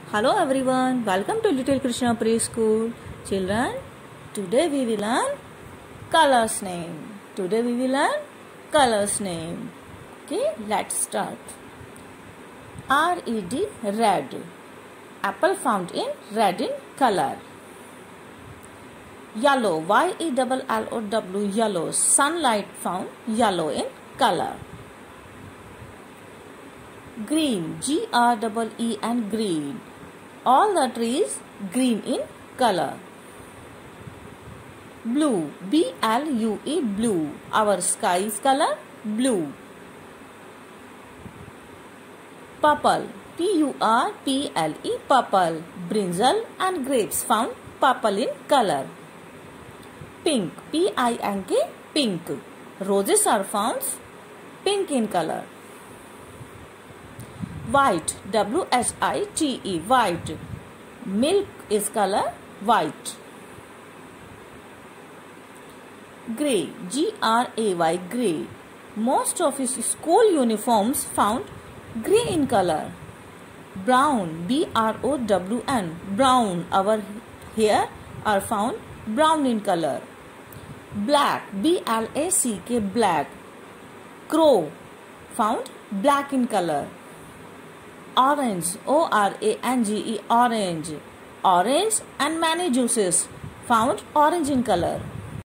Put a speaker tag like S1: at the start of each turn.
S1: Hello everyone, welcome to Little Krishna Preschool. Children, today we will learn colors name. Today we will learn colors name. Okay, let's start. R-E-D, red. Apple found in red in color. Yellow, Y-E-L-L-O-W, yellow. Sunlight found yellow in color. Green, G-R-E-E-N, green. All the trees green in color. Blue, B-L-U-E, blue. Our sky's color blue. Purple, P-U-R-P-L-E, purple. Brinjal and grapes found purple in color. Pink, P-I-N-K, pink. Roses are found pink in color. White, W-H-I-T-E, white. Milk is color white. Grey, G-R-A-Y, grey. Most of his school uniforms found grey in color. Brown, B-R-O-W-N, brown. Our hair are found brown in color. Black, B-L-A-C-K, black. Crow found black in color. Orange, O-R-A-N-G-E, orange. Orange and many juices found orange in color.